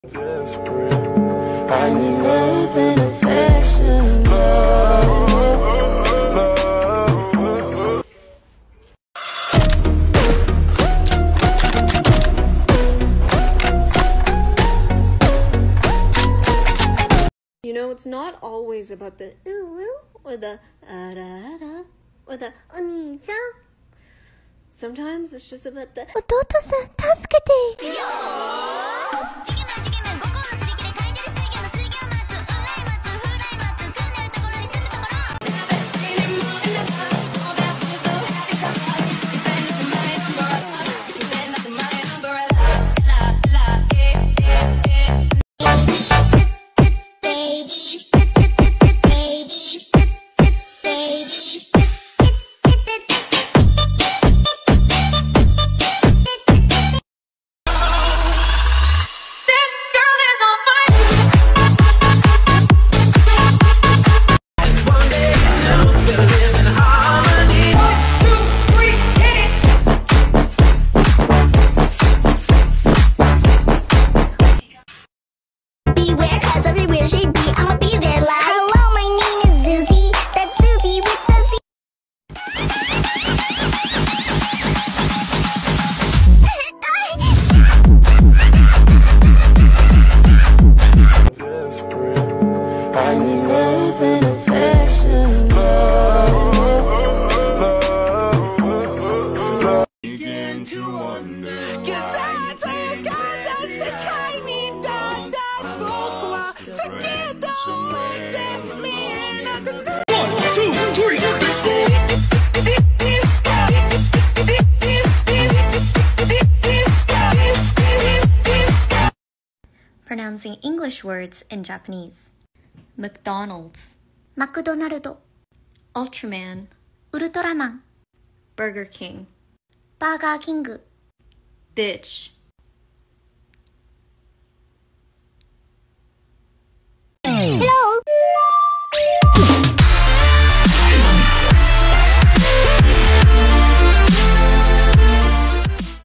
Desperate. I need love and affection. You know, it's not always about the ooh ooh or the ara or the oni-chan. Sometimes it's just about the 弟さん助けて。I need love and affection. Begin to wonder. Pronouncing English words in Japanese. McDonald's, マクドナルド、 Ultraman, ウルトラマン、 Burger King, バーガーキング、 Bitch. Hello!